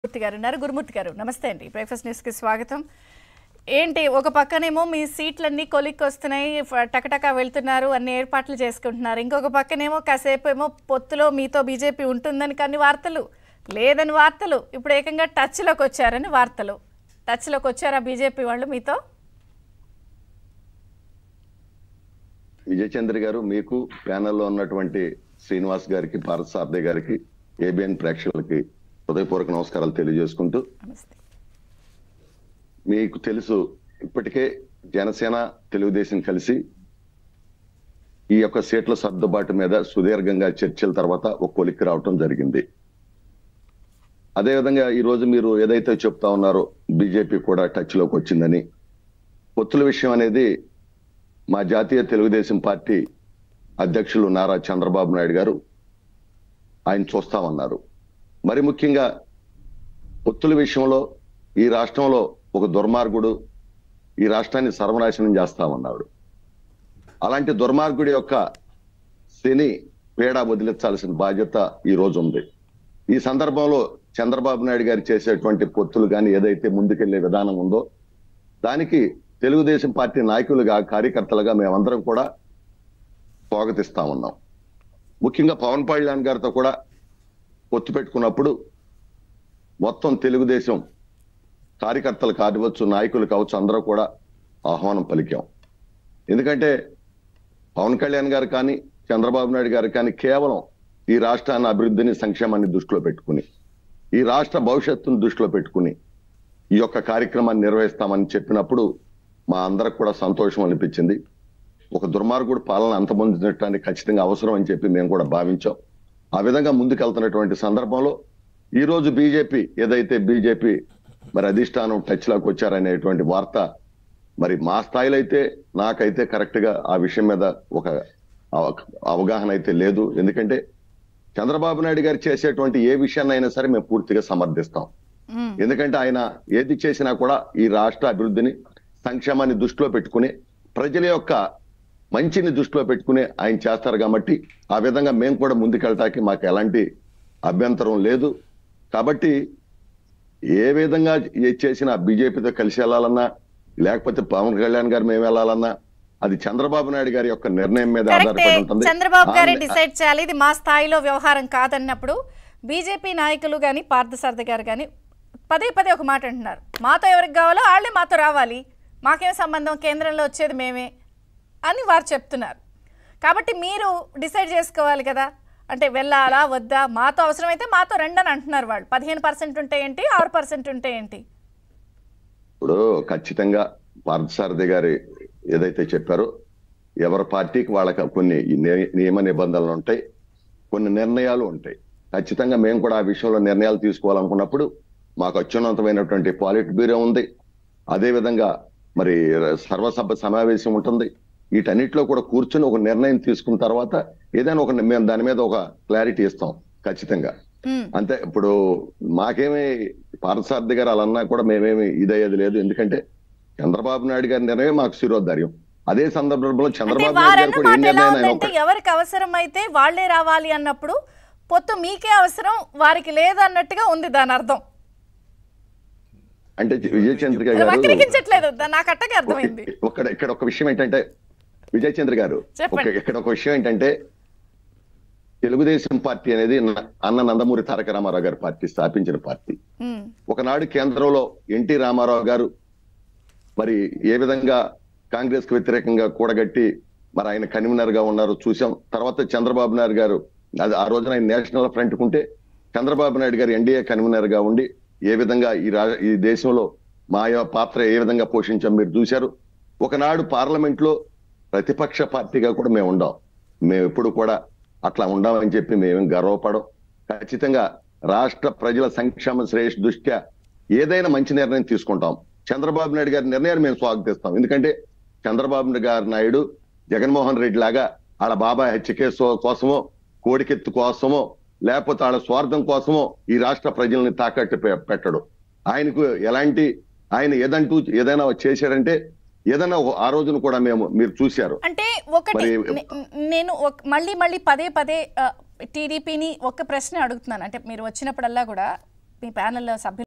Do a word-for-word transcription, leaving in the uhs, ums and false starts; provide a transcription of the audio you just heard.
గురుమూర్తి గారు ఉన్నారు. గురుమూర్తి గారు నమస్తే అండి. బ్రేక్ఫాస్ట్ న్యూస్కి స్వాగతం. ఏంటి ఒక పక్కనేమో మీ సీట్లన్నీ కొలిక్కి వస్తున్నాయి, టకటకా వెళ్తున్నారు, అన్ని ఏర్పాట్లు చేసుకుంటున్నారు. ఇంకొక పక్కనేమో కాసేపు ఏమో పొత్తులో మీతో బీజేపీ ఉంటుందని కానీ వార్తలు, లేదని వార్తలు, ఇప్పుడు ఏకంగా టచ్లోకి వచ్చారని వార్తలు. టచ్లోకి వచ్చారా బీజేపీ వాళ్ళు మీతో? విజయచంద్ర గారు, మీకు ప్యానెల్లో ఉన్నటువంటి శ్రీనివాస్ గారికి, పార్థసారథి గారికి, ఏబిఎన్ ప్రేక్షకులకి హృదయపూర్వక నమస్కారాలు తెలియజేసుకుంటూ, మీకు తెలుసు ఇప్పటికే జనసేన తెలుగుదేశం కలిసి ఈ యొక్క సీట్ల సర్దుబాటు మీద సుదీర్ఘంగా చర్చల తర్వాత ఒక కొలిక్కి రావటం జరిగింది. అదేవిధంగా ఈ రోజు మీరు ఏదైతే చెప్తా ఉన్నారో బీజేపీ కూడా టచ్ లోకి వచ్చిందని, పొత్తుల విషయం అనేది మా జాతీయ తెలుగుదేశం పార్టీ అధ్యక్షులు నారా చంద్రబాబు నాయుడు గారు ఆయన చూస్తామన్నారు. మరి ముఖ్యంగా పొత్తుల విషయంలో ఈ రాష్ట్రంలో ఒక దుర్మార్గుడు ఈ రాష్ట్రాన్ని సర్వనాశనం చేస్తామన్నాడు. అలాంటి దుర్మార్గుడి యొక్క శని పీడ వదిలించాల్సిన బాధ్యత ఈ రోజు ఉంది. ఈ సందర్భంలో చంద్రబాబు నాయుడు గారు చేసేటువంటి పొత్తులు కానీ ఏదైతే ముందుకెళ్లే విధానం ఉందో దానికి తెలుగుదేశం పార్టీ నాయకులుగా, కార్యకర్తలుగా మేమందరం కూడా స్వాగతిస్తా ఉన్నాం. ముఖ్యంగా పవన్ కళ్యాణ్ గారితో కూడా పొత్తు పెట్టుకున్నప్పుడు మొత్తం తెలుగుదేశం కార్యకర్తలు కావచ్చు, నాయకులు కావచ్చు, అందరూ కూడా ఆహ్వానం పలికాం. ఎందుకంటే పవన్ కళ్యాణ్ గారు కానీ, చంద్రబాబు నాయుడు గారు కానీ కేవలం ఈ రాష్ట్రాన్ని అభివృద్ధిని, సంక్షేమాన్ని దృష్టిలో పెట్టుకుని, ఈ రాష్ట్ర భవిష్యత్తును దృష్టిలో పెట్టుకుని ఈ యొక్క కార్యక్రమాన్ని నిర్వహిస్తామని చెప్పినప్పుడు మా అందరికి కూడా సంతోషం అనిపించింది. ఒక దుర్మార్గుడు పాలన అంతమొందించడానికి ఖచ్చితంగా అవసరం అని చెప్పి మేము కూడా భావించాం. ఆ విధంగా ముందుకెళ్తున్నటువంటి సందర్భంలో ఈ రోజు బీజేపీ ఏదైతే బీజేపీ మరి అధిష్టానం టచ్ లోకి వచ్చారనేటువంటి వార్త మరి మా స్థాయిలో అయితే నాకైతే కరెక్ట్ గా ఆ విషయం మీద ఒక అవగాహన అయితే లేదు. ఎందుకంటే చంద్రబాబు నాయుడు గారు చేసేటువంటి ఏ విషయాన్ని అయినా సరే మేము పూర్తిగా సమర్థిస్తాం. ఎందుకంటే ఆయన ఏది చేసినా కూడా ఈ రాష్ట్ర అభివృద్ధిని, సంక్షేమాన్ని దృష్టిలో పెట్టుకుని, ప్రజల యొక్క మంచిని దృష్టిలో పెట్టుకుని ఆయన చేస్తారు. కాబట్టి ఆ విధంగా మేము కూడా ముందుకెళ్ళటానికి మాకు ఎలాంటి అభ్యంతరం లేదు. కాబట్టి ఏ విధంగా ఏ చేసినా బీజేపీతో కలిసి వెళ్ళాలన్నా, లేకపోతే పవన్ కళ్యాణ్ గారు మేము వెళ్ళాలన్నా అది చంద్రబాబు నాయుడు గారి యొక్క నిర్ణయం మీద ఆధారపడి ఉంటుంది. చంద్రబాబు గారే డిసైడ్ చేయాలి, ఇది మా స్థాయిలో వ్యవహారం కాదన్నప్పుడు బీజేపీ నాయకులు కానీ, పార్థసారథి గారు కానీ పదే పదే ఒక మాట అంటున్నారు, మాతో ఎవరికి కావాలో వాళ్ళే మాతో రావాలి, మాకేం సంబంధం, కేంద్రంలో వచ్చేది మేమే అని వారు చెప్తున్నారు. కాబట్టి మీరు డిసైడ్ చేసుకోవాలి కదా, అంటే వెళ్ళాలా వద్దా, మాతో అవసరమైతే మాతో రండి అని అంటున్నారు వాళ్ళు. పదిహేను పర్సెంట్ ఉంటే ఏంటి, ఆరు పర్సెంట్ ఉంటే ఏంటి? ఇప్పుడు ఖచ్చితంగా పార్థసారథి గారి ఏదైతే చెప్పారో ఎవరి పార్టీకి వాళ్ళకి కొన్ని నియమ నిబంధనలు ఉంటాయి, కొన్ని నిర్ణయాలు ఉంటాయి. ఖచ్చితంగా మేము కూడా ఆ విషయంలో నిర్ణయాలు తీసుకోవాలనుకున్నప్పుడు మాకు అత్యున్నతమైనటువంటి పాలిట్ బ్యూరో ఉంది. అదే విధంగా మరి సర్వసభ సమావేశం ఉంటుంది. వీటన్నిటిలో కూడా కూర్చొని ఒక నిర్ణయం తీసుకున్న తర్వాత ఏదైనా ఒక మేము దాని మీద ఒక క్లారిటీ ఇస్తాం ఖచ్చితంగా. అంతే. ఇప్పుడు మాకేమి పార్థసారథి గారు అలా అన్నా కూడా మేమేమి ఇదయ్యేది లేదు. ఎందుకంటే చంద్రబాబు నాయుడు గారి నిర్ణయం మాకు శిరోధార్యం. అదే సందర్భంలో చంద్రబాబు నాయుడు గారు కూడా ఏం నిర్ణయం, ఎవరికి అవసరం అయితే వాళ్లే రావాలి అన్నప్పుడు పొత్తు మీకే అవసరం, వారికి లేదు అన్నట్టుగా ఉంది దాని అర్థం. అంటే విజయచంద్ర గారు నాకు అట్టగా అర్థమైంది. ఇక్కడ ఇక్కడ ఒక విషయం ఏంటంటే విజయచంద్ర గారు ఇక్కడ ఒక విషయం ఏంటంటే తెలుగుదేశం పార్టీ అనేది అన్న నందమూరి తారక రామారావు గారి పార్టీ స్థాపించిన పార్టీ. ఒకనాడు కేంద్రంలో ఎన్టీ రామారావు గారు మరి ఏ విధంగా కాంగ్రెస్ కు వ్యతిరేకంగా కూడగట్టి మరి ఆయన కన్వీనర్ గా ఉన్నారు చూసాం. తర్వాత చంద్రబాబు నాయుడు గారు అది ఆ రోజున ఆయన నేషనల్ ఫ్రంట్ కుంటే చంద్రబాబు నాయుడు గారు ఎన్డీఏ కన్వీనర్ గా ఉండి ఏ విధంగా ఈ రా ఈ దేశంలో మా పాత్ర ఏ విధంగా పోషించాం మీరు చూశారు. ఒకనాడు పార్లమెంట్ లో ప్రతిపక్ష పార్టీగా కూడా మేము ఉండాం. మేము ఎప్పుడు కూడా అట్లా ఉండామని చెప్పి మేమేం గర్వపడం. ఖచ్చితంగా రాష్ట్ర ప్రజల సంక్షేమ శ్రేయస్ దృష్ట్యా ఏదైనా మంచి నిర్ణయం తీసుకుంటాం. చంద్రబాబు నాయుడు గారి నిర్ణయాన్ని మేము స్వాగతిస్తాం. ఎందుకంటే చంద్రబాబు గారి నాయుడు జగన్మోహన్ రెడ్డి లాగా వాళ్ళ బాబాయ్ హత్య కేసు కోసమో, కోడికెత్తు కోసమో, లేకపోతే వాళ్ళ స్వార్థం కోసమో ఈ రాష్ట్ర ప్రజల్ని తాకట్టు పెట్టడు. ఆయనకు ఎలాంటి ఆయన ఏదంటూ ఏదైనా చేశారంటే ఏదైనా ఆ రోజున కూడా మేము మీరు చూశారు. అంటే ఒకటి నేను మళ్ళీ మళ్ళీ పదే పదే టీడీపీని ఒక ప్రశ్న అడుగుతున్నాను. అంటే మీరు వచ్చినప్పుడల్లా కూడా మీ ప్యానెల్ సభ్యులు